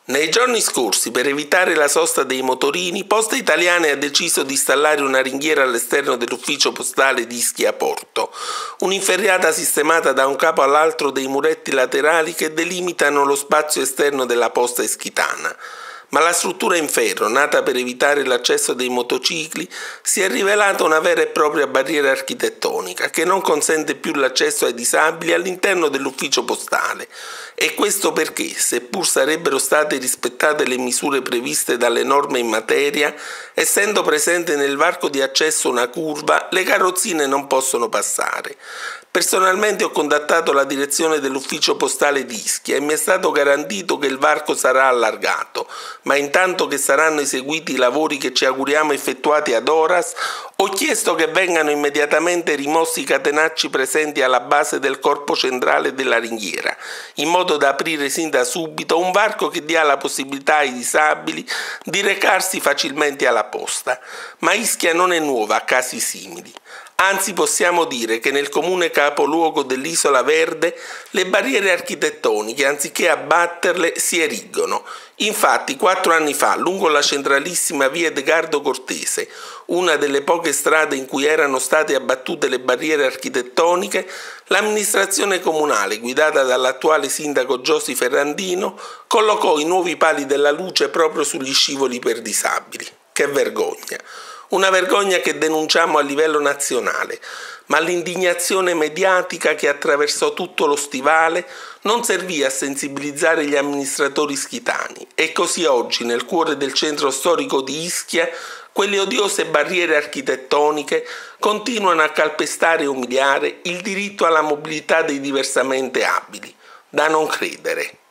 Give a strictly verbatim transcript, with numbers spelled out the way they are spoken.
Nei giorni scorsi, per evitare la sosta dei motorini, Poste Italiane ha deciso di installare una ringhiera all'esterno dell'ufficio postale di Ischia Porto, un'inferriata sistemata da un capo all'altro dei muretti laterali che delimitano lo spazio esterno della posta ischitana. Ma la struttura in ferro, nata per evitare l'accesso dei motocicli, si è rivelata una vera e propria barriera architettonica che non consente più l'accesso ai disabili all'interno dell'ufficio postale. E questo perché, seppur sarebbero state rispettate le misure previste dalle norme in materia, essendo presente nel varco di accesso una curva, le carrozzine non possono passare. Personalmente ho contattato la direzione dell'ufficio postale di Ischia e mi è stato garantito che il varco sarà allargato, ma intanto che saranno eseguiti i lavori che ci auguriamo effettuati ad horas, ho chiesto che vengano immediatamente rimossi i catenacci presenti alla base del corpo centrale della ringhiera, in modo da aprire sin da subito un varco che dia la possibilità ai disabili di recarsi facilmente alla posta. Ma Ischia non è nuova a casi simili. Anzi, possiamo dire che nel comune capoluogo dell'Isola Verde le barriere architettoniche, anziché abbatterle, si erigono. Infatti, quattro anni fa, lungo la centralissima via Edgardo Cortese, una delle poche strade in cui erano state abbattute le barriere architettoniche, l'amministrazione comunale, guidata dall'attuale sindaco Giosi Ferrandino, collocò i nuovi pali della luce proprio sugli scivoli per disabili. Che vergogna! Una vergogna che denunciamo a livello nazionale, ma l'indignazione mediatica che attraversò tutto lo stivale non servì a sensibilizzare gli amministratori ischitani e così oggi, nel cuore del centro storico di Ischia, quelle odiose barriere architettoniche continuano a calpestare e umiliare il diritto alla mobilità dei diversamente abili. Da non credere.